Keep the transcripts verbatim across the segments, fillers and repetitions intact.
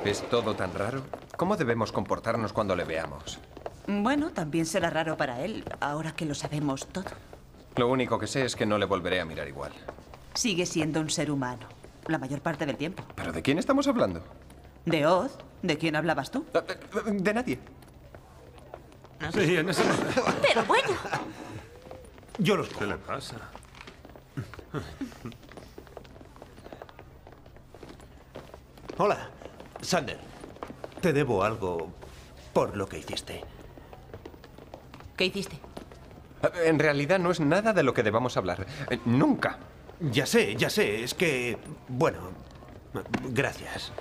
¿Es todo tan raro? ¿Cómo debemos comportarnos cuando le veamos? Bueno, también será raro para él, ahora que lo sabemos todo. Lo único que sé es que no le volveré a mirar igual. Sigue siendo un ser humano, la mayor parte del tiempo. ¿Pero de quién estamos hablando? ¿De Oz? ¿De quién hablabas tú? De nadie. Sí, en ese... Pero bueno. Yo los... ¿Qué le pasa? Hola, Sander. Te debo algo por lo que hiciste. ¿Qué hiciste? En realidad no es nada de lo que debamos hablar. Nunca. Ya sé, ya sé. Es que... Bueno, gracias.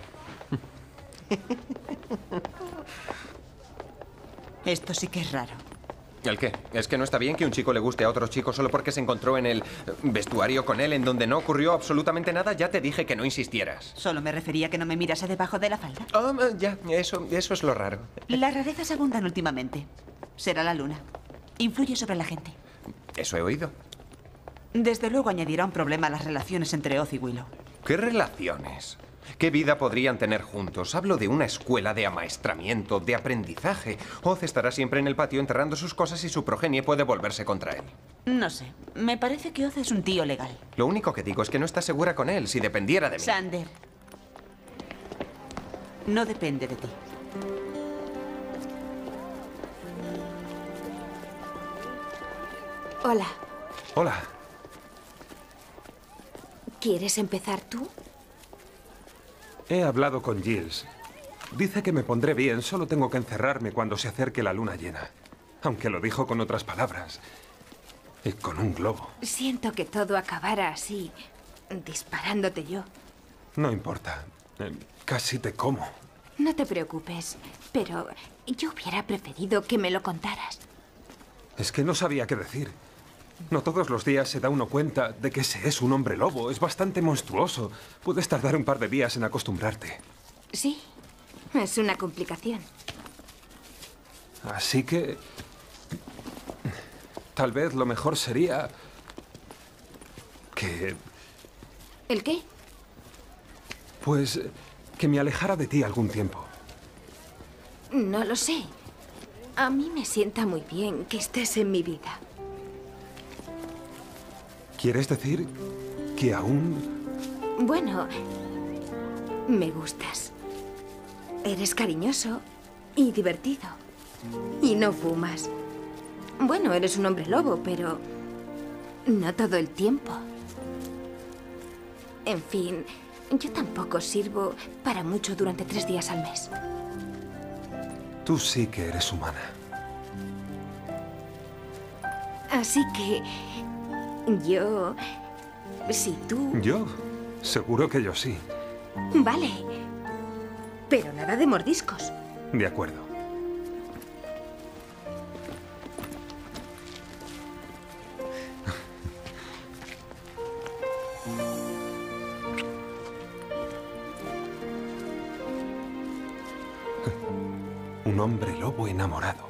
Esto sí que es raro. ¿El qué? ¿Es que no está bien que un chico le guste a otro chico solo porque se encontró en el vestuario con él en donde no ocurrió absolutamente nada? Ya te dije que no insistieras. Solo me refería a que no me mirase debajo de la falda. Oh, ya, eso, eso es lo raro. Las rarezas abundan últimamente. Será la luna. Influye sobre la gente. Eso he oído. Desde luego añadirá un problema a las relaciones entre Oz y Willow. ¿Qué relaciones? ¿Qué vida podrían tener juntos? Hablo de una escuela de amaestramiento, de aprendizaje. Oz estará siempre en el patio enterrando sus cosas y su progenie puede volverse contra él. No sé. Me parece que Oz es un tío legal. Lo único que digo es que no está segura con él. Si dependiera de mí... Sander. No depende de ti. Hola. Hola. ¿Quieres empezar tú? He hablado con Giles. Dice que me pondré bien, solo tengo que encerrarme cuando se acerque la luna llena. Aunque lo dijo con otras palabras. Y con un globo. Siento que todo acabara así, disparándote yo. No importa. Eh, casi te como. No te preocupes, pero yo hubiera preferido que me lo contaras. Es que no sabía qué decir. No todos los días se da uno cuenta de que ese es un hombre lobo. Es bastante monstruoso. Puedes tardar un par de días en acostumbrarte. Sí, es una complicación. Así que... tal vez lo mejor sería... que... ¿El qué? Pues... que me alejara de ti algún tiempo. No lo sé. A mí me sienta muy bien que estés en mi vida. ¿Quieres decir que aún...? Bueno, me gustas. Eres cariñoso y divertido. Y no fumas. Bueno, eres un hombre lobo, pero no todo el tiempo. En fin, yo tampoco sirvo para mucho durante tres días al mes. Tú sí que eres humana. Así que... yo... si tú... ¿Yo? Seguro que yo sí. Vale. Pero nada de mordiscos. De acuerdo. Un hombre lobo enamorado.